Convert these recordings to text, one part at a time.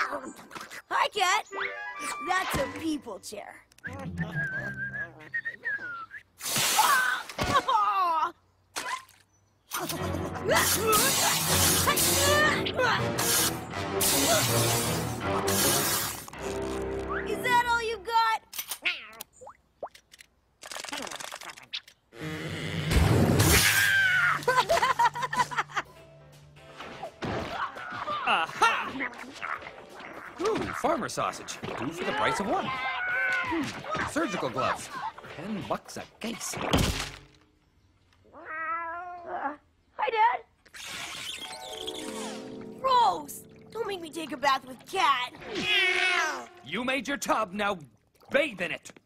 Hi, Kat. That's a people chair. Is that all you got? Aha! Ooh, farmer sausage. 2 for the price of 1. Surgical gloves. $10 a case. Hi, Dad. Gross! Don't make me take a bath with Kat. You made your tub, now bathe in it.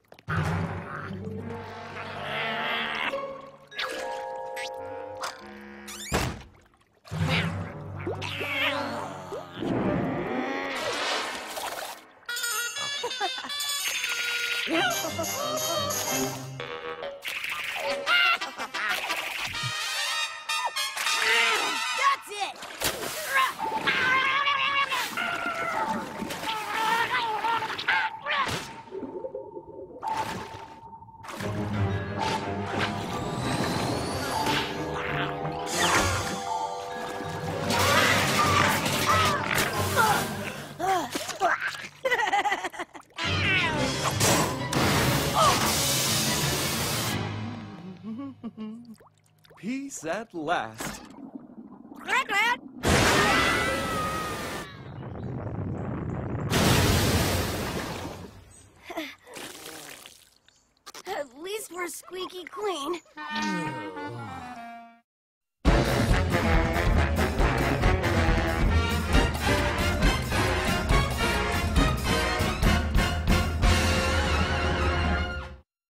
That's it! Peace at last. Glad. At least we're squeaky clean.